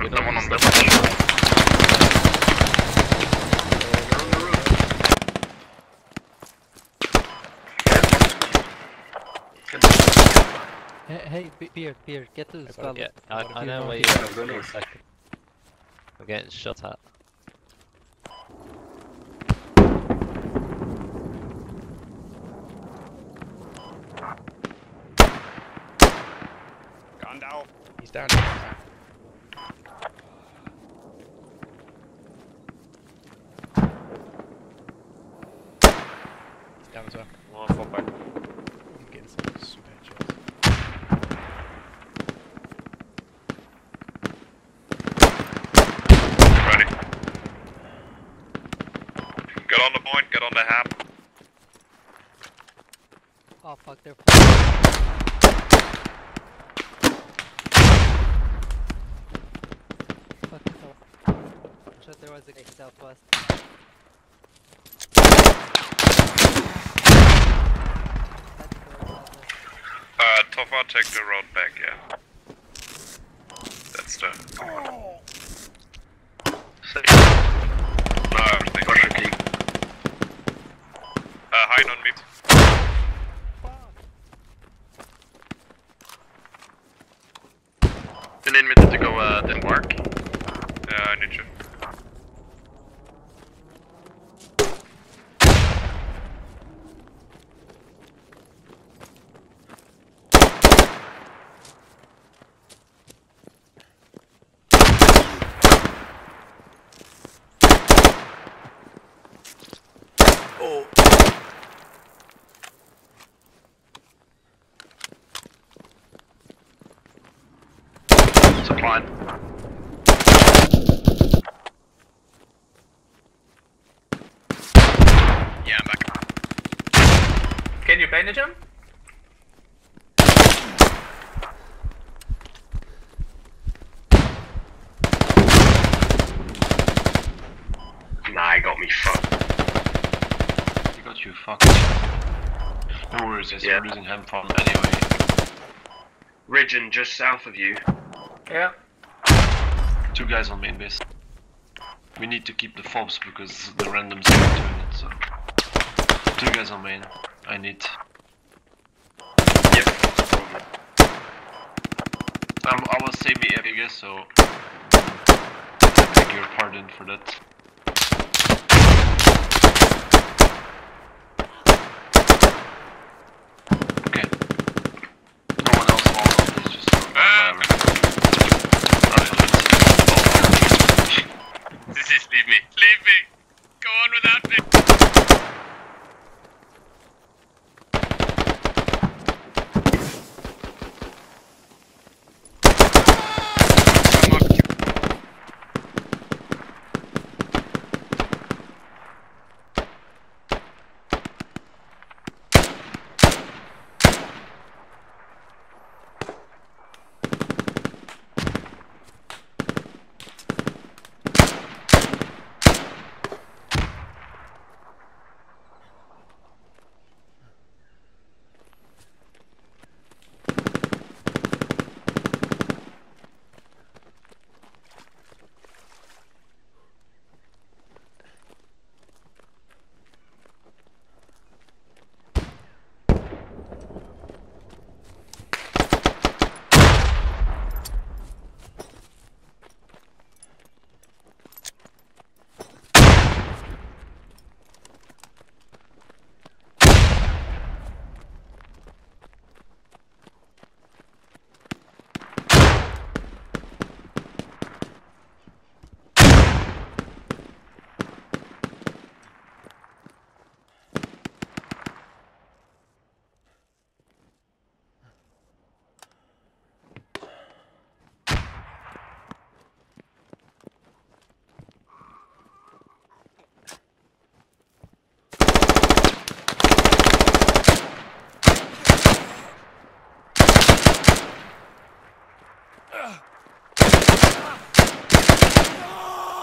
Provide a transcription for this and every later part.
we don't Someone on the step bridge. They're on the roof. Hey, Beard, get to the skull. Yeah, I know where you Yeah, are for a second. I'm getting shot at. Gone down. He's down. He's down as well. One fall back. I'm getting some headshots. Ready. Get on the point, get on the hab. Oh fuck, they're fucking hell. I'm sure there was a southwest. Tofa, take the road back, yeah. That's the... Safe. No, everything's working. Hide on me. You need me to go Denmark? Yeah, I need you. Oh! Supply. Yeah, I'm back. Can you bandage him? Nah, he got me fucked. He got you fucked. No worries, guys, Yeah. we're losing hand farm anyway. Ridgeon just south of you. Yeah. 2 guys on main base. We need to keep the fobs because the randoms are doing it, so... 2 guys on main. I need... Yep. I was semi Vegas, so... I beg your pardon for that. Okay. No one else falls on this, just... whatever. Just leave me. Leave me. Go on without me.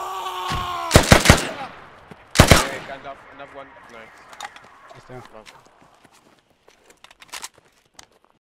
Guns up, another one. Nice. He's down.